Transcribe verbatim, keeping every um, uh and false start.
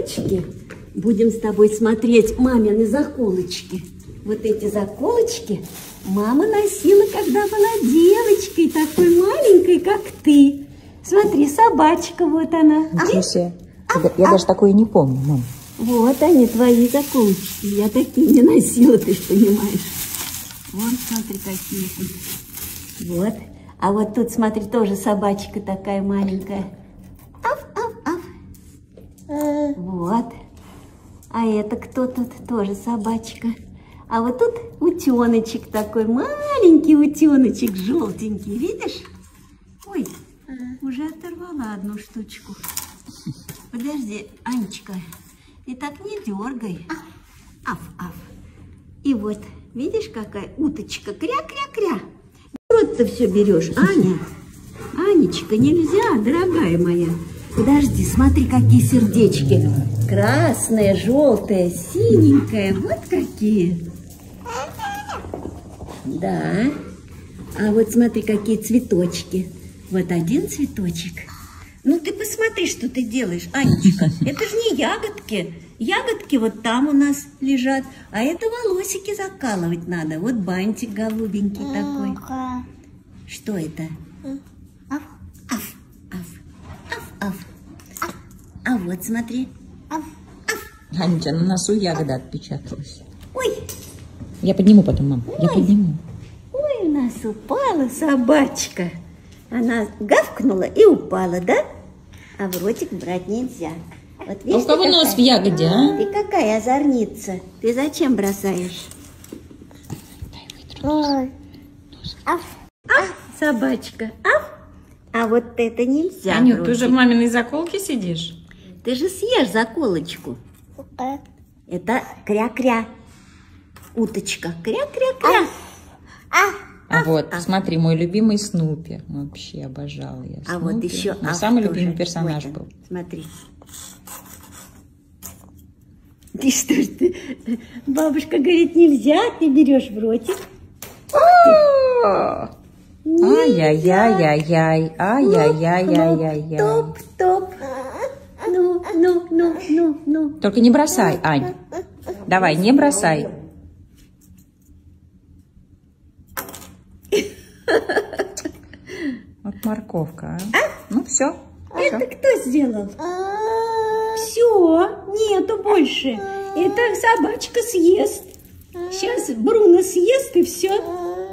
заколочки. Будем с тобой смотреть мамины заколочки. Вот эти заколочки мама носила, когда была девочкой, такой маленькой, как ты. Смотри, собачка, вот она. Ничего себе. Я, я даже такое не помню, мам. Вот они, твои заколочки. Я такие не носила, ты ж понимаешь. Вон, смотри, какие тут. Вот. А вот тут, смотри, тоже собачка такая маленькая. Аф, аф, аф. Вот. А это кто тут? Тоже собачка. А вот тут утеночек такой, маленький утеночек, желтенький, видишь? Ой, уже оторвала одну штучку. Подожди, Анечка, ты так не дергай. Аф, аф. И вот, видишь, какая уточка, кря-кря-кря. Рот-то все берешь, Аня. Анечка, нельзя, дорогая моя. Подожди, смотри, какие сердечки. Красное, желтое, синенькое. Вот какие. Да. А вот смотри, какие цветочки. Вот один цветочек. Ну ты посмотри, что ты делаешь, Анечка. Это же не ягодки. Ягодки вот там у нас лежат. А это волосики закалывать надо. Вот бантик голубенький такой. Что это? Аф, аф, аф, аф, аф. А вот смотри. Аф, аф. Анечка, на носу ягода отпечаталась. Ой. Я подниму потом, мам. Я Ой. подниму. Ой, у нас упала собачка. Она гавкнула и упала, да? А в ротик брать нельзя. Вот, видишь, а у кого какая? нос в ягоде, а? Ты какая озорница. Ты зачем бросаешь? Дай Аф. Аф, собачка. Аф. А вот это нельзя. Анют, ты уже в маминой заколке сидишь? Ты же съешь заколочку. Это кря-кря. Уточка. Кря-кря-кря. А, а вот, а. смотри, мой любимый Снупи. Вообще обожала я Снупи. А вот еще... Мой а самый тоже. любимый персонаж Вот, был. Смотри. Ты что ж ты? Бабушка говорит, нельзя, ты берешь в ротик. Ай-яй-яй-яй-яй, ай-яй-яй-яй-яй-яй. Топ-топ. Ну, ну, ну, ну, ну. Только не бросай, Ань. Давай, не бросай. Вот морковка, а? Ну все. Это кто сделал? Все, нету больше. Это собачка съест. Сейчас Бруно съест и все.